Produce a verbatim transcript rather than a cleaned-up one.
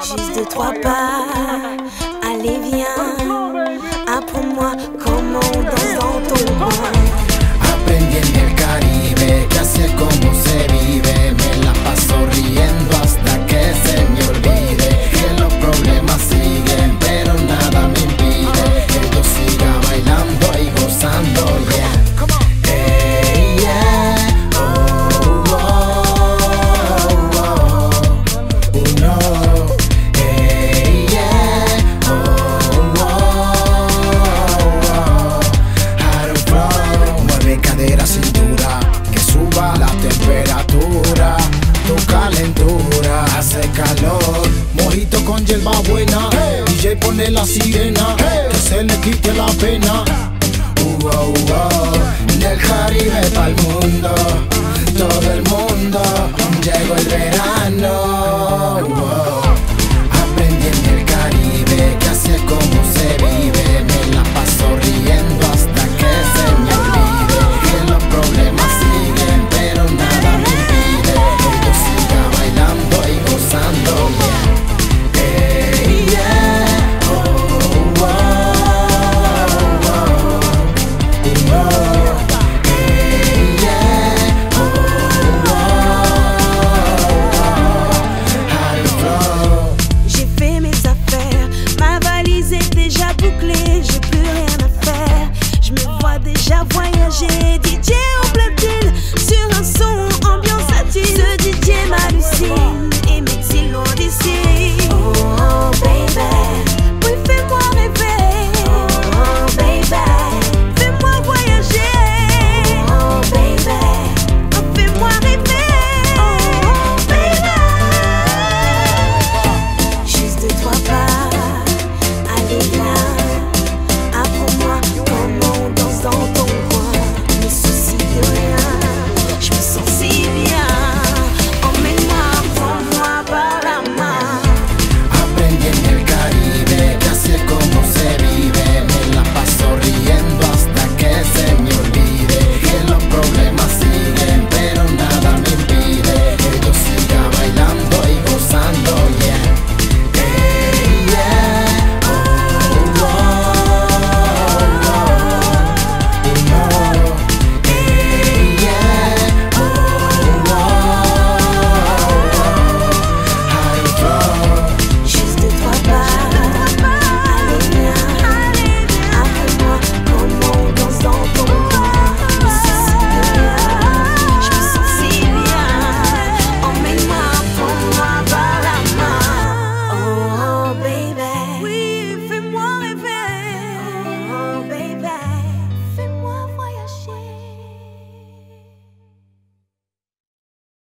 Juste deux, trois pas, allez viens, apprends-moi comment on danse dans ton coin. Aprendí en el Caribe que así es como se vive. Me la paso riendo hasta que se me olvide que los problemas siguen, pero nada me impide que yo siga bailando y gozando, yeah. Hey, yeah. Oh, oh, oh, oh. Uno. Hey, yeah. Oh, oh, oh. How to flow. Mueve cadera, cintura, que suba la temperatura. Tu calentura hace calor. Mojito con hierba buena, hey. D J pone la sirena, hey. Que se le quite la pena. Uh, uh, uh. Del Caribe pa'l mundo, todo el mundo. Llegó el verano.